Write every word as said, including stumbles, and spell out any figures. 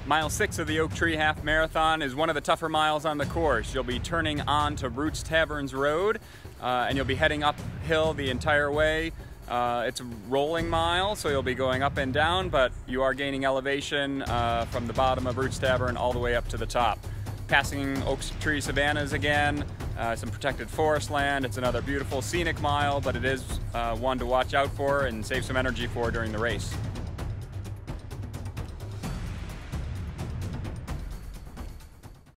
Mile six of the Oak Tree Half Marathon is one of the tougher miles on the course. You'll be turning on to Roots Taverns Road, uh, and you'll be heading uphill the entire way. Uh, it's a rolling mile, so you'll be going up and down, but you are gaining elevation uh, from the bottom of Roots Tavern all the way up to the top. Passing Oak Tree Savannas again, uh, some protected forest land. It's another beautiful scenic mile, but it is uh, one to watch out for and save some energy for during the race.